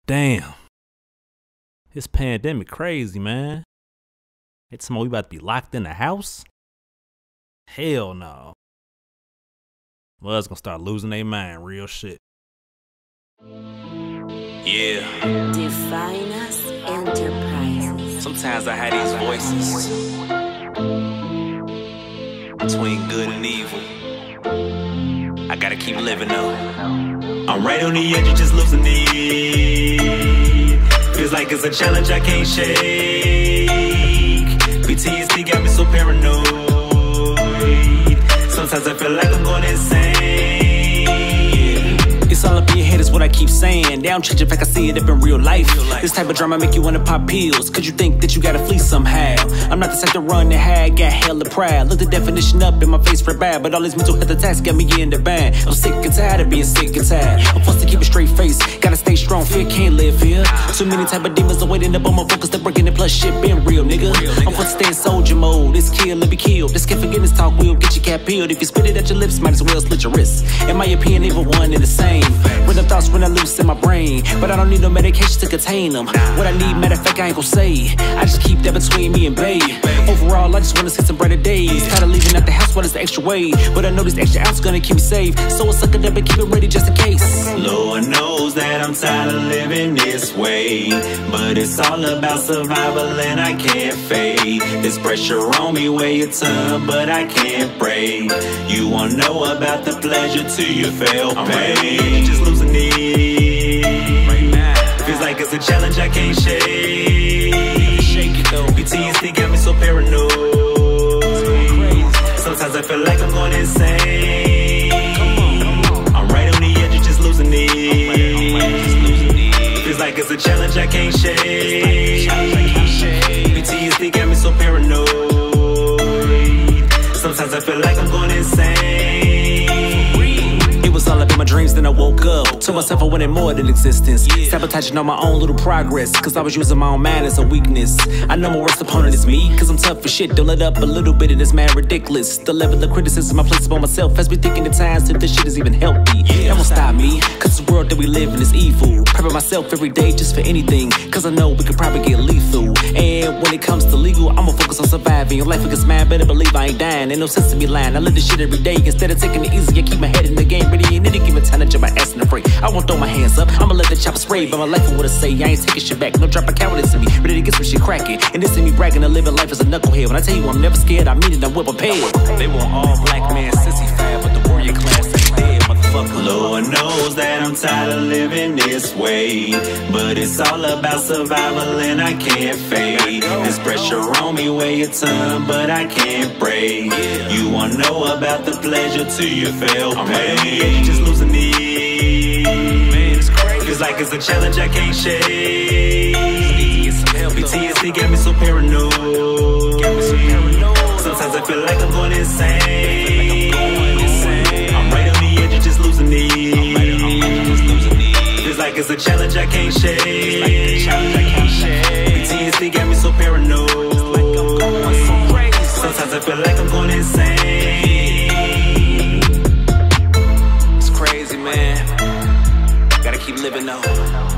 Damn. This pandemic crazy, man. It's we about to be locked in the house? Hell no. Well, it's gonna start losing their mind, real shit. Yeah. Define Us Enterprises. Sometimes I have these voices between good and evil. I gotta keep living though. I'm right on the edge of just losing it. Feels like it's a challenge I can't shake. PTSD got me so paranoid. Sometimes I feel like I'm going insane. It's all up in your head is what I keep saying. They don't change the fact I see it up in real life. This type of drama make you wanna pop pills, cause you think that you gotta flee somehow. I'm not the type to run and hide, got hella pride. Look the definition up in my face for bad, but all these mental health attacks got me in the band. I'm sick and tired of being sick and tired. I'm forced to keep a straight face, gotta stay strong, fear can't live here. Too many type of demons are waiting up on my focus, they're breaking it, plus shit been real, nigga. I'm forced to stay in soldier mode, this kill and be killed. This can't forgiveness talk will get your cat peeled. If you spit it at your lips, might as well split your wrist. In my opinion, they were one and the same. Random thoughts run loose in my brain, but I don't need no medication to contain them. What I need, matter of fact, I ain't gon' say. I just keep that between me and babe. Overall, I just wanna see some brighter days. Tired of leaving out the house while it's the extra way, but I know this extra ounce gonna keep me safe. So I suck it up and keep it ready just in case. Lord knows that I'm tired of living this way, but it's all about survival and I can't fade. There's pressure on me where you turn, but I can't break. You won't know about the pleasure till you feel pain. Just losing it. Feels like it's a challenge I can't shake. PTSD got me so paranoid. Sometimes I feel like I'm going insane. I'm right on the edge of just losing it. Feels like it's a challenge I can't shake. PTSD got me so paranoid. Sometimes I feel like I'm going insane. It was all up in my dreams, then I woke up. Told myself I wanted more than existence. Sabotaging on my own little progress, cause I was using my own mind as a weakness. I know my worst opponent is me, cause I'm tough for shit. Don't let up a little bit and it's mad ridiculous. The level of criticism I place upon myself has me thinking the times if this shit is even healthy. That won't stop me, cause the world that we live in is evil. Prepping myself every day just for anything, cause I know we could probably get lethal. And when it comes to legal, I'ma focus on surviving. Your life against mine, better believe I ain't dying. Ain't no sense in me lying, I live this shit every day. Instead of taking it easy, I keep my head in the game. Ready in any given time to jump my ass in the fray. I won't throw my hands up, I'ma let the chopper spray. But my life for what I say, I ain't taking shit back. No drop of cowardice in me, ready to get some shit cracking. And this ain't me bragging, to living life as a knucklehead. When I tell you I'm never scared, I mean it, I'm well prepared. They want all black man sissy fab, but the warrior class ain't dead, motherfucker. Lord knows that I'm tired of living this way, but it's all about survival and I can't fade. There's pressure on me where you turn, but I can't break. You won't know about the pleasure till you feel pain. Just losing it. Feels like it's a challenge I can't shake. PTSD got me so paranoid. Sometimes I feel like I'm going insane. I'm right on the edge of just losing it. Feels like it's a challenge I can't shake. PTSD got me so paranoid. Sometimes I feel like I'm going insane. It's crazy, man. Gotta keep living though.